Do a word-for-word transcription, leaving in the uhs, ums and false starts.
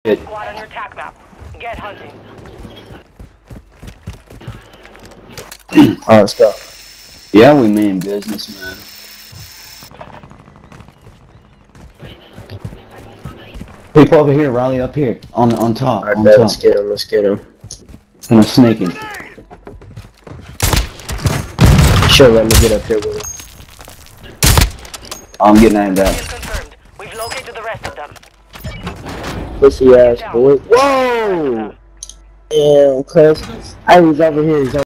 It. Squad on your attack map. Get hunting. Alright, let's go. Yeah, we mean business, man. People over here, rally up here, on on top, Alright, on bet, top. let's get him, let's get him. And I'm snaking. Sure, let me get up here with him. I'm getting aimed at. Confirmed. We've located the rest of them. Pussy ass boy. Whoa! Damn, cuz I was over here.